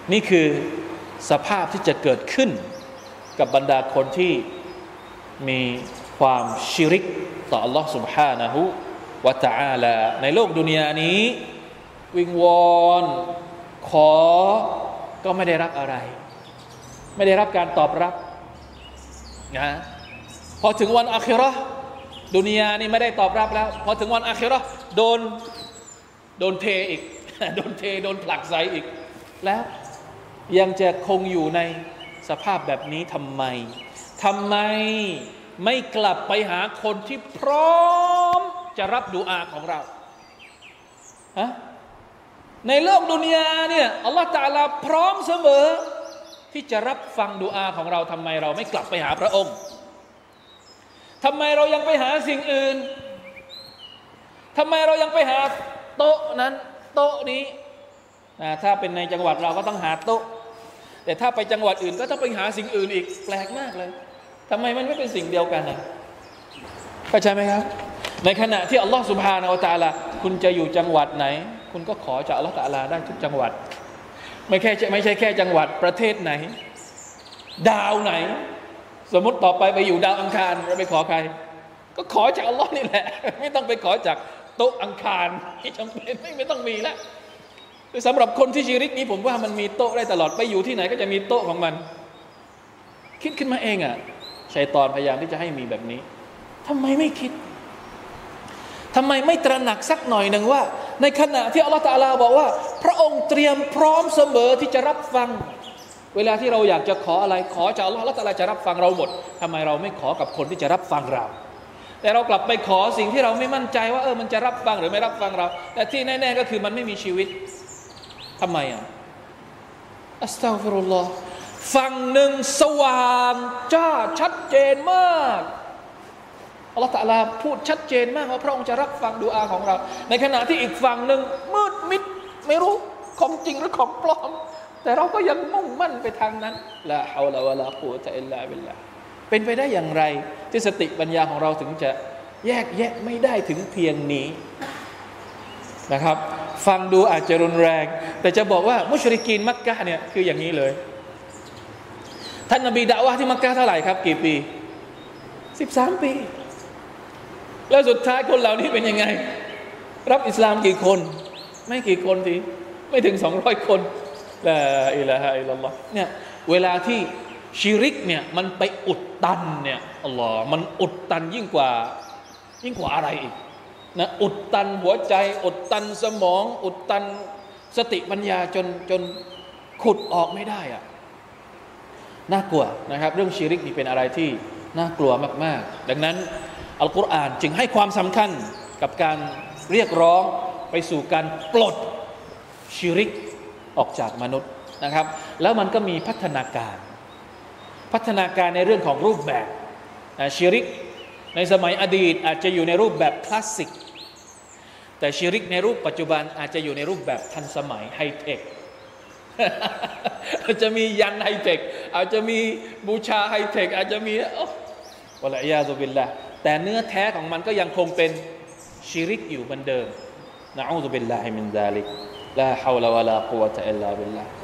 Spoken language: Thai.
นี่คือสภาพที่จะเกิดขึ้นกับบรรดาคนที่มีความชิริกต่อ Allah سبحانه และ تعالى ในโลกดุนยานี้วิงวอนขอก็ไม่ได้รับอะไรไม่ได้รับการตอบรับนะพอถึงวันอาคิเราะห์ดุนยานี่ไม่ได้ตอบรับแล้วพอถึงวันอาคิเราะห์โดนเทอีก โดนเทโดนผลักไสอีกแล้วยังจะคงอยู่ในสภาพแบบนี้ทำไมไม่กลับไปหาคนที่พร้อมจะรับดุอาของเราฮะในโลกดุนยาเนี่ยอัลลอฮฺตะอาลาพร้อมเสมอที่จะรับฟังดุอาของเราทำไมเราไม่กลับไปหาพระองค์ทำไมเรายังไปหาสิ่งอื่นทำไมเรายังไปหาโต๊ะนั้นโต๊ะนี้ถ้าเป็นในจังหวัดเราก็ต้องหาโต๊ะแต่ถ้าไปจังหวัดอื่นก็ต้องไปหาสิ่งอื่นอีกแปลกมากเลยทำไมมันไม่เป็นสิ่งเดียวกันนะเข้าใจไหมครับในขณะที่อัลลอฮฺซุบฮานะฮูวะตะอาลาคุณจะอยู่จังหวัดไหนคุณก็ขอจากอัลลอฮฺตะอาลาได้ทุกจังหวัดไม่ใช่แค่จังหวัดประเทศไหนดาวไหนสมมติต่อไปอยู่ดาวอังคารเราไปขอใครก็ขอจากอัลลอฮ์นี่แหละไม่ต้องไปขอจากโต๊ะอังคารที่จำเป็นไม่ต้องมีแล้วสำหรับคนที่ชิริกนี้ผมว่ามันมีโต๊ะได้ตลอดไปอยู่ที่ไหนก็จะมีโต๊ะของมันคิดขึ้นมาเองชัยฏอนพยายามที่จะให้มีแบบนี้ทำไมไม่คิดทำไมไม่ตระหนักสักหน่อยหนึ่งว่าในขณะที่อัลลอฮฺตะอาลาบอกว่าพระองค์เตรียมพร้อมเสมอที่จะรับฟังเวลาที่เราอยากจะขออะไรขอจากอัลลอฮฺตะอาลาจะรับฟังเราหมดทำไมเราไม่ขอกับคนที่จะรับฟังเราแต่เรากลับไปขอสิ่งที่เราไม่มั่นใจว่ามันจะรับฟังหรือไม่รับฟังเราแต่ที่แน่ๆก็คือมันไม่มีชีวิตทำไมอัสตัฆฟิรุลลอฮ์ฝั่งหนึ่งสว่างจ้าชัดเจนมากอัลลอฮฺตะอาลาพูดชัดเจนมากว่าพระองค์จะรับฟังดุอาของเราในขณะที่อีกฝั่งหนึ่งมืดมิดไม่รู้ของจริงหรือของปลอมแต่เราก็ยังมุ่งมั่นไปทางนั้นลาฮาวละวะลากุวะตะอิลลาบิลลาห์เป็นไปได้อย่างไรที่สติปัญญาของเราถึงจะแยกแยะไม่ได้ถึงเพียงนี้นะครับฟังดูอาจจะรุนแรงแต่จะบอกว่ามุชริกีนมักกะฮ์เนี่ยคืออย่างนี้เลยท่านนบีดะวะห์ที่มักกะฮ์เท่าไหร่ครับกี่ปี13 ปีแล้วสุดท้ายคนเหล่านี้เป็นยังไงรับอิสลามกี่คนไม่กี่คนทีไม่ถึง200 คนลาอิลาฮะอิลลัลลอฮ์เนี่ยเวลาที่ชิริกเนี่ยมันไปอุดตันเนี่ยอัลลอฮ์มันอุดตันยิ่งกว่าอะไรอีกนะอุดตันหัวใจอุดตันสมองอุดตันสติปัญญาจนขุดออกไม่ได้น่ากลัวนะครับเรื่องชิริกนี่เป็นอะไรที่น่ากลัวมากๆดังนั้นอัลกุรอานจึงให้ความสำคัญกับการเรียกร้องไปสู่การปลดชิริกออกจากมนุษย์นะครับแล้วมันก็มีพัฒนาการในเรื่องของรูปแบบชิริกในสมัยอดีตอาจจะอยู่ในรูปแบบคลาสสิกแต่ชิริกในรูปปัจจุบันอาจจะอยู่ในรูปแบบทันสมัยไฮเทค อาจจะมียันไฮเทคอาจจะมีบูชาไฮเทคอาจจะมีวะลัยยาซุบิลลาห์แต่เนื้อแท้ของมันก็ยังคงเป็นชิริกอยู่เหมือนเดิมนะอูซุบิลลาฮิมินซาลิกลาฮาวละวะลากุวะตะอิลลาบิลลาห์